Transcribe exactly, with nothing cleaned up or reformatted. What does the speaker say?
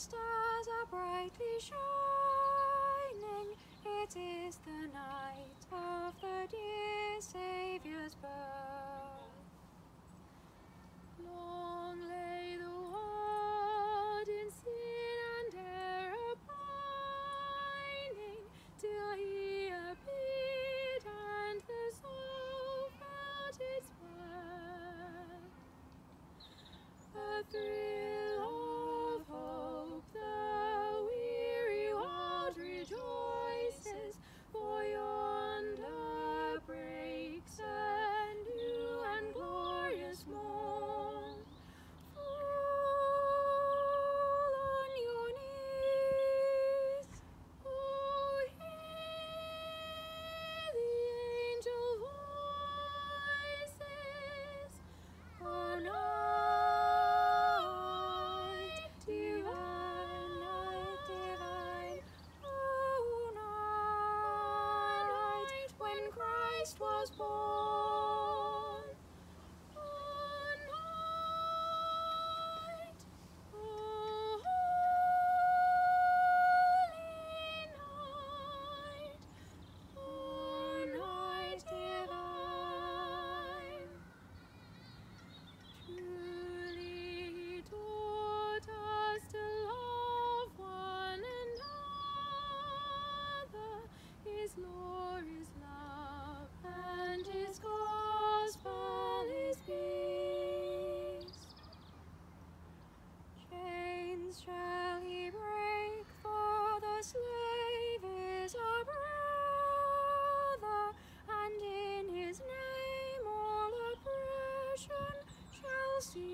stars are brightly shining. It is the night of the dear Saviour's birth. Long lay the world in sin and error pining, till he appeared and the soul felt its birth. A thrill of hope, the weary world rejoices, for yonder breaks a new and glorious morn. Fall on your knees, oh, hear the angel voices. Oh, night divine, night divine, oh, night when Christ was born. Oh, night, oh, holy night, oh, night divine. Truly he taught us to love one another. His law is love, and his gospel is peace. Chains shall he break, for the slave is our brother, and in his name all oppression shall cease.